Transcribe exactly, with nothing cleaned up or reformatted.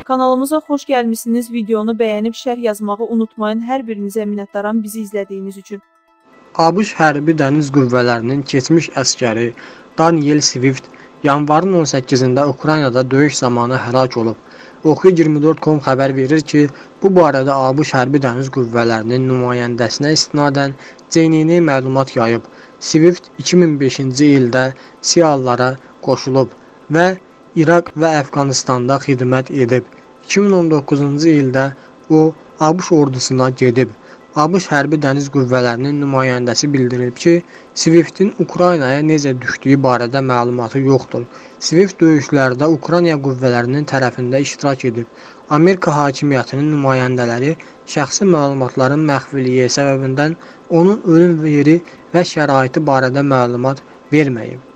Kanalımıza xoş gəlmişsiniz. Videonu bəyənib şərh yazmağı unutmayın. Hər birinizə minnətdaram bizi izlədiyiniz üçün. ABŞ Hərbi Dəniz Qüvvələrinin keçmiş əskəri Daniel Swift yanvarın on səkkizində Ukraynada döyüş zamanı həlak olub. Oxu iyirmi dörd nöqtə com xəbər verir ki, bu barədə ABŞ Hərbi Dəniz Qüvvələrinin nümayəndəsinə istinadən C N N məlumat yayıb. Swift iki min beşinci ildə SİAL-lara qoşulub və İraq və Əfqanistanda xidmət edib. iki min on doqquzuncu ildə o ABŞ ordusuna gedib. ABŞ Hərbi Dəniz Qüvvələrinin nümayəndəsi bildirib ki, Swift'in Ukraynaya necə düşdüyü barədə məlumatı yoxdur. Swift döyüşlərdə Ukrayna qüvvələrinin tərəfində iştirak edib. Amerika hakimiyyətinin nümayəndələri şəxsi məlumatların məxfiliyi səbəbindən onun ölüm yeri və şəraiti barədə məlumat verməyib.